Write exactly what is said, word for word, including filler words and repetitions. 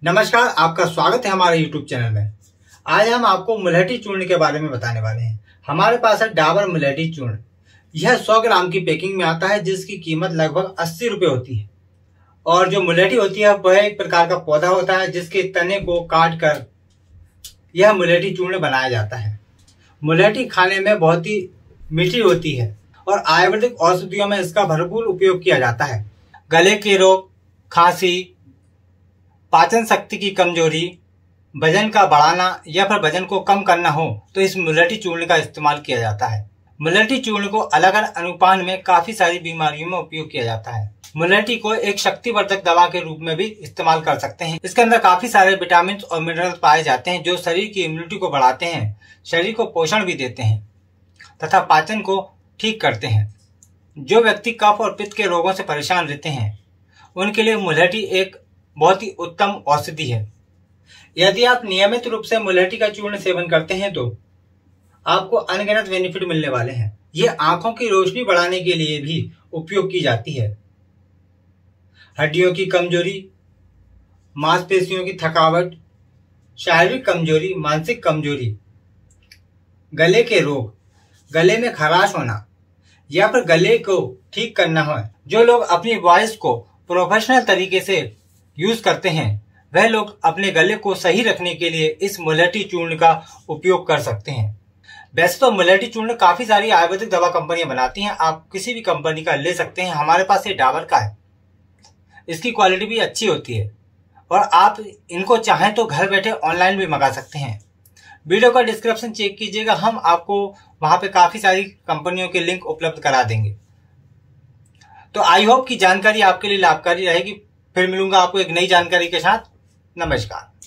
नमस्कार, आपका स्वागत है हमारे यूट्यूब चैनल में। आज हम आपको मुलहटी चूर्ण के बारे में बताने वाले हैं। हमारे पास है डाबर मुलहटी चूर्ण। यह सौ ग्राम की पैकिंग में आता है, जिसकी कीमत लगभग अस्सी रुपये होती है। और जो मुलहटी होती है वह एक प्रकार का पौधा होता है, जिसके तने को काट कर यह मुलहटी चूर्ण बनाया जाता है। मुलहटी खाने में बहुत ही मीठी होती है और आयुर्वेदिक औषधियों में इसका भरपूर उपयोग किया जाता है। गले के रोग, खांसी, पाचन शक्ति की कमजोरी, वजन का बढ़ाना या फिर वजन को कम करना हो तो इस मुलहटी चूर्ण का इस्तेमाल किया जाता है। मुलहटी चूर्ण को अलग अलग अनुपान में काफी सारी बीमारियों में उपयोग किया जाता है। मुलहटी को एक शक्तिवर्धक दवा के रूप में भी इस्तेमाल कर सकते हैं। इसके अंदर काफी सारे विटामिन और मिनरल पाए जाते हैं, जो शरीर की इम्यूनिटी को बढ़ाते हैं, शरीर को पोषण भी देते हैं तथा पाचन को ठीक करते हैं। जो व्यक्ति कफ और पित्त के रोगों से परेशान रहते हैं उनके लिए मुलहटी एक बहुत ही उत्तम औषधि है। यदि आप नियमित रूप से मुलहटी का चूर्ण सेवन करते हैं तो आपको अनगिनत बेनिफिट मिलने वाले हैं। ये आंखों की रोशनी बढ़ाने के लिए भी उपयोग की जाती है। हड्डियों की कमजोरी, मांसपेशियों की थकावट, शारीरिक कमजोरी, मानसिक कमजोरी, गले के रोग, गले में खराश होना या फिर गले को ठीक करना हो, जो लोग अपनी वॉइस को प्रोफेशनल तरीके से यूज करते हैं वह लोग अपने गले को सही रखने के लिए इस मुलहटी चूर्ण का उपयोग कर सकते हैं। वैसे तो मुलहटी चूर्ण काफी सारी आयुर्वेदिक दवा कंपनियां बनाती हैं, आप किसी भी कंपनी का ले सकते हैं। हमारे पास ये डाबर का है, इसकी क्वालिटी भी अच्छी होती है और आप इनको चाहें तो घर बैठे ऑनलाइन भी मंगा सकते हैं। वीडियो का डिस्क्रिप्शन चेक कीजिएगा, हम आपको वहां पे काफी सारी कंपनियों के लिंक उपलब्ध करा देंगे। तो आई होप की जानकारी आपके लिए लाभकारी रहेगी। फिर मिलूंगा आपको एक नई जानकारी के साथ। नमस्कार।